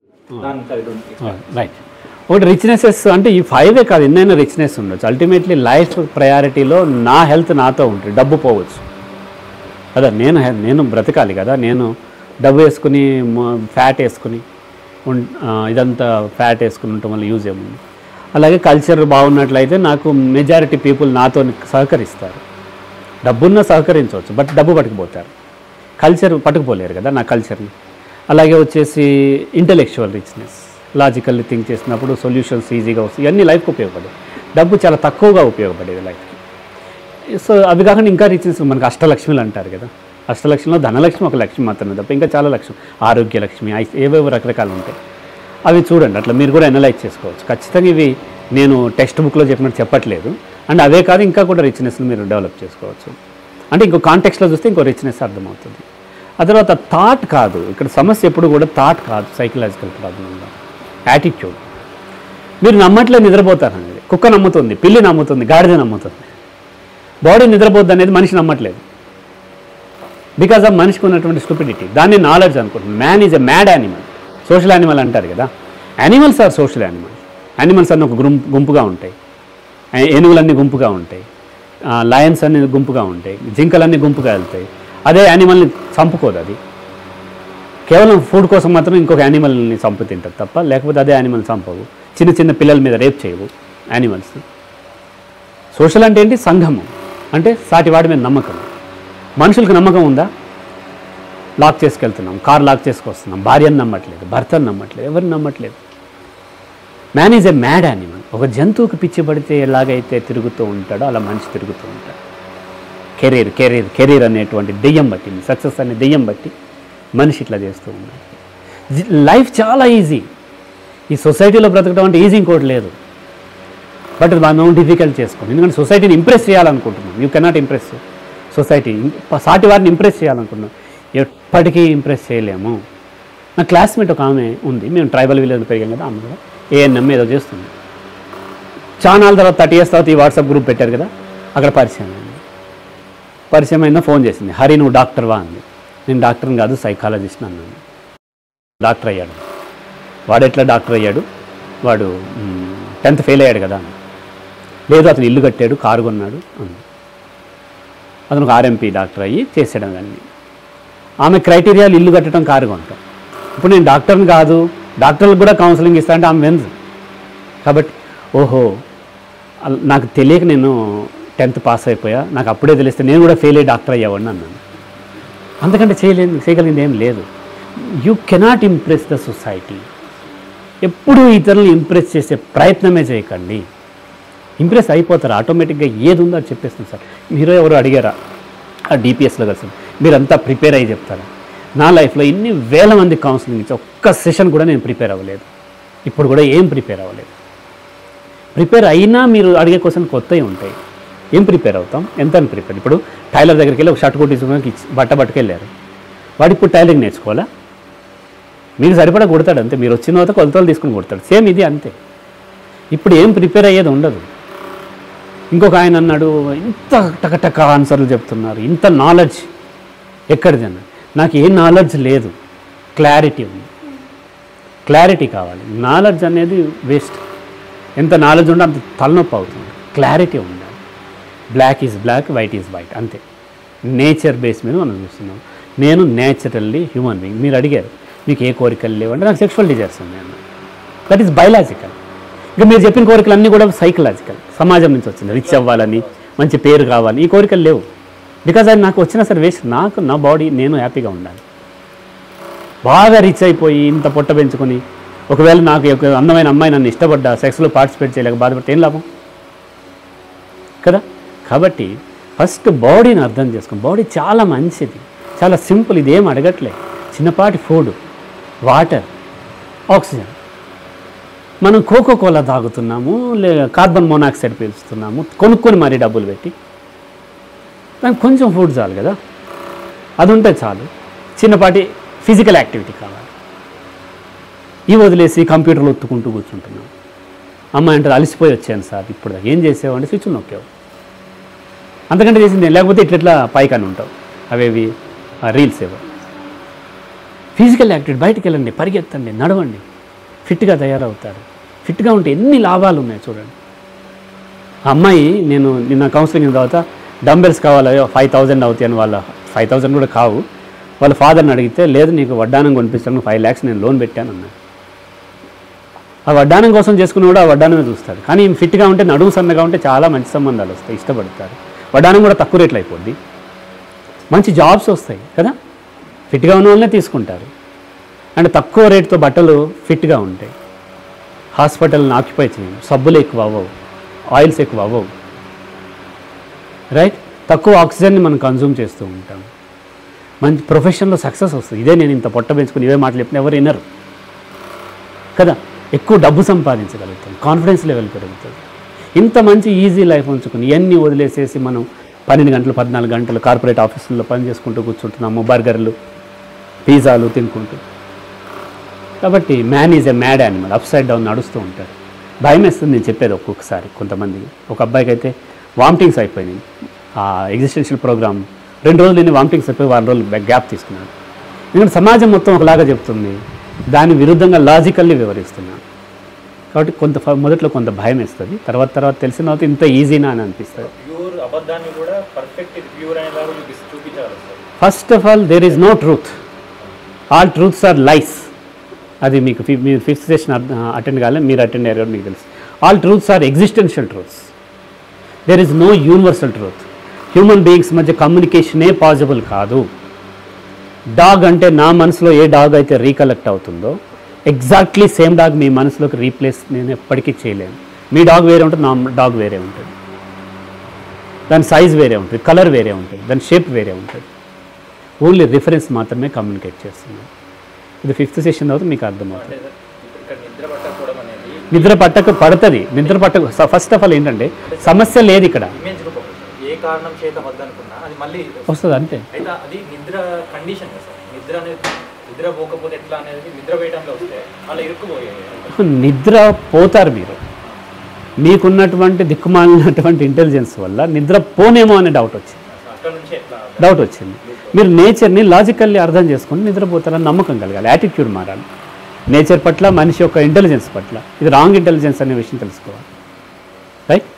Right. ఒకటి రిచ్నెసెస్ అంటే ఈ 5 కాదు, ఎన్నైనా రిచ్నెస్ ఉండొచ్చు. అల్టిమేట్లీ లైఫ్ ప్రయారిటీలో నా హెల్త్ నాతో ఉంటుంది, డబ్బు పోవచ్చు కదా. నేను బ్రతకాలి కదా. నేను డబ్బు వేసుకుని ఫ్యాట్ వేసుకుని ఇదంతా ఫ్యాట్ వేసుకుని ఉండటం వల్ల యూజ్ ఏముంది. అలాగే కల్చర్ బాగున్నట్లయితే నాకు మెజారిటీ పీపుల్ నాతో సహకరిస్తారు. డబ్బున్న సహకరించవచ్చు, బట్ డబ్బు పట్టుకుపోతారు, కల్చర్ పట్టుకుపోలేరు కదా నా కల్చర్ని. అలాగే వచ్చేసి ఇంటెలెక్చువల్ రిచ్నెస్, లాజికల్లీ థింక్ చేసినప్పుడు సొల్యూషన్స్ ఈజీగా వస్తాయి. ఇవన్నీ లైఫ్కి ఉపయోగపడేవి. డబ్బు చాలా తక్కువగా ఉపయోగపడేది లైఫ్కి. సో అవి కాకుండా ఇంకా రిచ్నెస్ మనకు అష్టలక్ష్మిలు అంటారు కదా. అష్టలక్ష్మిలో ధనలక్ష్మి ఒక లక్ష్మి మాత్రమే తప్ప ఇంకా చాలా లక్ష్మి, ఆరోగ్య లక్ష్మి, ఏవేవో రకరకాలు ఉంటాయి. అవి చూడండి, అట్లా మీరు కూడా అనలైజ్ చేసుకోవచ్చు. ఖచ్చితంగా ఇవి నేను టెక్స్ట్ బుక్లో చెప్పినట్టు చెప్పట్లేదు. అండ్ అవే కాదు ఇంకా కూడా రిచ్నెస్ని మీరు డెవలప్ చేసుకోవచ్చు. అంటే ఇంకో కాంటెక్స్ట్లో చూస్తే ఇంకో రిచ్నెస్ అర్థమవుతుంది. ఆ తర్వాత థాట్ కాదు ఇక్కడ సమస్య, ఎప్పుడు కూడా థాట్ కాదు, సైకలాజికల్ ప్రాబ్లం, యాటిట్యూడ్. మీరు నమ్మట్లే నిద్రపోతారు అనేది. కుక్క నమ్ముతుంది, పిల్లి నమ్ముతుంది, గాడిద నమ్ముతుంది. బాడీ నిద్రపోద్ది అనేది మనిషి నమ్మట్లేదు. బికాజ్ ఆఫ్ మనిషికి ఉన్నటువంటి స్టూపిడిటీ. దాన్ని నాలెడ్జ్ అనుకుంటుంది. Man is a mad animal. Social animal అంటారు కదా. Animals are social animals. Animals అన్నీ ఒక గుంపుగా ఉంటాయి, ఏనుగులన్నీ గుంపుగా ఉంటాయి, లయన్స్ అన్ని గుంపుగా ఉంటాయి, జింకలన్నీ గుంపుగా వెళ్తాయి. అదే యానిమల్ని చంపుకోదు. అది కేవలం ఫుడ్ కోసం మాత్రం ఇంకొక యానిమల్ని చంపు తింటుంది తప్ప, లేకపోతే అదే యానిమల్ చంపవు. చిన్న చిన్న పిల్లల మీద రేప్ చేయవు యానిమల్స్. సోషల్ అంటే ఏంటి? సంఘము అంటే సాటివాడి మీద నమ్మకం. మనుషులకు నమ్మకం ఉందా? లాక్ చేసుకెళ్తున్నాం, కార్ లాక్ చేసుకొస్తున్నాం, భార్యను నమ్మట్లేదు, భర్తను నమ్మట్లేదు, ఎవరిని నమ్మట్లేదు. Man is a mad animal. ఒక జంతువుకి పిచ్చి పడితే ఎలాగైతే తిరుగుతూ ఉంటాడో అలా మనిషి తిరుగుతూ ఉంటాడు. కెరీర్ అనేటువంటి దెయ్యం బట్టి, సక్సెస్ అనే దెయ్యం బట్టి మనిషి ఇట్లా చేస్తూ ఉన్నాడు. లైఫ్ చాలా ఈజీ. ఈ సొసైటీలో బ్రతకడం అంటే ఈజీ ఇంకోటి లేదు. బట్ మనం డిఫికల్ట్ చేసుకోండి. ఎందుకంటే సొసైటీని ఇంప్రెస్ చేయాలనుకుంటున్నాం. You cannot impress society. సాటి వారిని ఇంప్రెస్ చేయాలనుకుంటున్నాం, ఎప్పటికీ ఇంప్రెస్ చేయలేము. నా క్లాస్మేట్ ఒక ఆమె ఉంది, మేము ట్రైబల్ విలేజ్లో పెరిగాం కదా. ఆమె కూడా ఏఎన్ఎం ఏదో చేస్తుంది. చాలా తర్వాత 30 years తర్వాత ఈ వాట్సాప్ గ్రూప్ పెట్టారు కదా, అక్కడ పరిచయం అయింది. పరిచయం అయినా ఫోన్ చేసింది, హరి నువ్వు డాక్టర్వా అంది. నేను డాక్టర్ని కాదు, సైకాలజిస్ట్ అన్నాను. డాక్టర్ అయ్యాడు. వాడు ఎట్లా డాక్టర్ అయ్యాడు? వాడు 10th ఫెయిల్ అయ్యాడు కదా. లేదు, అతను ఇల్లు కట్టాడు, కారు కొన్నాడు అంది. అతను ఒక ఆర్ఎంపీ డాక్టర్ అయ్యి చేసాడు అవన్నీ. ఆమె క్రైటీరియాలు ఇల్లు కట్టడం, కారు కొనటం. ఇప్పుడు నేను డాక్టర్ని కాదు, డాక్టర్లకు కూడా కౌన్సిలింగ్ ఇస్తా అంటే ఆమె వెందు. కాబట్టి ఓహో నాకు తెలియక నేను 10th పాస్ అయిపోయా, నాకు అప్పుడే తెలిస్తే నేను కూడా ఫెయిల్ అయ్యి డాక్టర్ అయ్యేవాడిని అన్నాను. అంతకంటే చేయగలిగింది ఏం లేదు. You cannot impress the society. ఎప్పుడూ ఇతరులను ఇంప్రెస్ చేసే ప్రయత్నమే చేయకండి. ఇంప్రెస్ అయిపోతారు ఆటోమేటిక్గా. ఏది ఉందో అది చెప్పేస్తుంది. సార్ మీరు ఎవరు అడిగారా ఆ డిపిఎస్లో కలిసి మీరంతా ప్రిపేర్ అయ్యి చెప్తారా? నా లైఫ్లో ఇన్ని వేల మంది కౌన్సిలింగ్ ఇచ్చి ఒక్క సెషన్ కూడా నేను ప్రిపేర్ అవ్వలేదు. ఇప్పుడు కూడా ఏం ప్రిపేర్ అవ్వలేదు. ప్రిపేర్ అయినా మీరు అడిగే క్వశ్చన్ కొత్తవి ఉంటాయి. ఏం ప్రిపేర్ అవుతాం? ఎంత అని ప్రిపేర్? ఇప్పుడు టైలర్ దగ్గరికి వెళ్ళి ఒక షర్ట్ కుట్టించుకోవడానికి బట్ట పట్టుకెళ్ళారు. వాడు ఇప్పుడు టైలరింగ్ నేర్చుకోవాలా? మీకు సరిపడా కుడతాడు అంతే. మీరు వచ్చిన తర్వాత కొలతలు తీసుకుని కుడతాడు. సేమ్ ఇది అంతే. ఇప్పుడు ఏం ప్రిపేర్ అయ్యేది ఉండదు. ఇంకొక ఆయన అన్నాడు, ఇంత టకటక ఆన్సర్లు చెప్తున్నారు, ఇంత నాలెడ్జ్ ఎక్కడిదన్నా? నాకు ఏ నాలెడ్జ్ లేదు, క్లారిటీ ఉంది. క్లారిటీ కావాలి. నాలెడ్జ్ అనేది వేస్ట్. ఎంత నాలెడ్జ్ ఉంటే అంత తలనొప్పి అవుతుంది. క్లారిటీ ఉండాలి. Black is black, white is white, అంతే. నేచర్ బేస్ మీద మనం చూస్తున్నాం. నేను నేచురల్లీ హ్యూమన్ బీయింగ్. మీరు అడిగారు మీకు ఏ కోరికలు లేవంటే నాకు సెక్షువల్ డిజైర్స్ ఉన్నాయి అన్న. That is biological. ఇంకా మీరు చెప్పిన కోరికలు అన్నీ కూడా సైకలాజికల్, సమాజం నుంచి వచ్చింది. రిచ్ అవ్వాలని, మంచి పేరు కావాలని ఈ కోరికలు లేవు. బికాజ్ అది నాకు వచ్చినా సరే వేస్ట్. నాకు నా బాడీ నేను హ్యాపీగా ఉండాలి. బాగా రిచ్ అయిపోయి ఇంత పొట్ట పెంచుకొని ఒకవేళ నాకు ఒక అందమైన అమ్మాయి నన్ను ఇష్టపడ్డా, సెక్స్లో పార్టిసిపేట్ చేయలేక బాధపడితే ఏం లాభం కదా. కాబట్టి ఫస్ట్ బాడీని అర్థం చేసుకోండి. బాడీ చాలా మంచిది, చాలా సింపుల్. ఇది ఏం అడగట్లే. చిన్నపాటి ఫుడ్, వాటర్, ఆక్సిజన్. మనం కోకోకోలా తాగుతున్నాము, కార్బన్ మోనాక్సైడ్ పీల్చుతున్నాము కొనుక్కొని మరీ డబ్బులు పెట్టి. దానికి కొంచెం ఫుడ్ చాలు కదా, అది ఉంటే చాలు. చిన్నపాటి ఫిజికల్ యాక్టివిటీ కావాలి. ఇవి వదిలేసి కంప్యూటర్లో ఒత్తుకుంటూ కూర్చుంటున్నాం. అమ్మాయి అంటే అలసిపోయి వచ్చాను సార్, ఇప్పుడు ఏం చేసావు అంటే స్విచ్ నొక్కావు, అంతకంటే చేసింది. లేకపోతే ఇట్లా పైకని ఉంటావు. అవేవి రీల్స్ ఏవో. ఫిజికల్ యాక్టివిటీ, బయటికి వెళ్ళండి, పరిగెత్తండి, నడవండి. ఫిట్గా తయారవుతారు. ఫిట్గా ఉంటే ఎన్ని లాభాలు ఉన్నాయి చూడండి. ఆ అమ్మాయి నేను నిన్న కౌన్సిలింగ్ తర్వాత డంబెల్స్ కావాలి 5,000 అవుతాయి అని, వాళ్ళ 5,000 కూడా కావు, వాళ్ళ ఫాదర్ని అడిగితే లేదు నీకు వడ్డానం కొనిపిస్తాను 5 lakhs నేను లోన్ పెట్టాను అన్నాడు. ఆ వడ్డానం కోసం చేసుకుని కూడా ఆ వడ్డానమే చూస్తాడు. కానీ ఫిట్గా ఉంటే, నడుము సన్నగా ఉంటే చాలా మంచి సంబంధాలు వస్తాయి, ఇష్టపడతారు. వడ్డానం కూడా తక్కువ రేట్లు అయిపోద్ది, మంచి జాబ్స్ వస్తాయి కదా. ఫిట్గా ఉన్న వాళ్ళనే తీసుకుంటారు. అండ్ తక్కువ రేటుతో బట్టలు ఫిట్గా ఉంటాయి. హాస్పిటల్ని ఆక్యుపై చేయండి, సబ్బులు ఎక్కువ అవ్వవు, ఆయిల్స్ ఎక్కువ అవ్వవు, రైట్. తక్కువ ఆక్సిజన్ని మనం కన్జ్యూమ్ చేస్తూ ఉంటాం. మంచి ప్రొఫెషన్లో సక్సెస్ వస్తుంది. ఇదే నేను ఇంత పొట్ట పెంచుకుని ఇవే మాటలు చెప్పిన ఎవరు వినరు కదా. ఎక్కువ డబ్బు సంపాదించగలుగుతాం, కాన్ఫిడెన్స్ లెవెల్ పెరుగుతుంది. ఇంత మంచి ఈజీ లైఫ్ ఉంచుకుని ఇవన్నీ వదిలేసేసి మనం 12 గంటలు 14 గంటలు కార్పొరేట్ ఆఫీసుల్లో పని చేసుకుంటూ కూర్చుంటున్నాము, బర్గర్లు పిజ్జాలు తినుకుంటూ. కాబట్టి man is a mad animal, upside down నడుస్తూ ఉంటాడు. భయం వేస్తుంది నేను చెప్పేది ఒక్కొక్కసారి. కొంతమందికి, ఒక అబ్బాయికి అయితే వామిటింగ్స్ అయిపోయినాయి. ఆ ఎగ్జిస్టెన్షియల్ ప్రోగ్రామ్ 2 రోజులు నేను వామిటింగ్స్ అయిపోయి 1 రోజులు గ్యాప్ తీసుకున్నాను. ఎందుకంటే సమాజం మొత్తం ఒకలాగా చెప్తుంది, దాని విరుద్ధంగా లాజికల్లీ వివరిస్తున్నాను. కాబట్టి మొదట్లో కొంత భయం వేస్తుంది, తర్వాత తెలిసిన తర్వాత ఇంత ఈజీనా అని అనిపిస్తుంది. First of all there is no truth, all truths are lies. అది మీకు మీరు 5th సెషన్ అటెండ్ కాలేదు, మీరు అటెండ్ అయ్యారు మీకు తెలుసు. All truths are existential truths, there is no universal truth. Human beings మధ్య కమ్యూనికేషనే పాసిబుల్ కాదు. డాగ్ అంటే నా మనసులో ఏ డాగ్ అయితే రీకలెక్ట్ అవుతుందో ఎగ్జాక్ట్లీ సేమ్ డాగ్ మీ మనసులోకి రీప్లేస్ నేను ఎప్పటికీ చేయలేను. మీ డాగ్ వేరే ఉంటుంది, నా డాగ్ వేరే ఉంటుంది, దాని సైజ్ వేరే ఉంటుంది, కలర్ వేరే ఉంటుంది, దాని షేప్ వేరే ఉంటుంది. ఓన్లీ రిఫరెన్స్ మాత్రమే కమ్యూనికేట్ చేస్తున్నాను. ఇది 5th సెషన్ తర్వాత మీకు అర్థమవుతుంది. నిద్ర పట్టక పడుతుంది, నిద్ర పట్టక ఫస్ట్ ఆఫ్ ఆల్ ఏంటంటే సమస్య లేదు ఇక్కడ, వస్తుంది అంతే. నిద్ర పోతారు మీరు, మీకున్నటువంటి దిక్కుమాలినటువంటి ఇంటెలిజెన్స్ వల్ల నిద్ర పోనేమో అనే డౌట్ వచ్చింది. మీరు నేచర్ని లాజికల్లీ అర్థం చేసుకుని నిద్రపోతారని నమ్మకం కలగాలి, యాటిట్యూడ్ మారాలి నేచర్ పట్ల, మనిషి యొక్క ఇంటెలిజెన్స్ పట్ల. ఇది రాంగ్ ఇంటెలిజెన్స్ అనే విషయం తెలుసుకోవాలి, రైట్.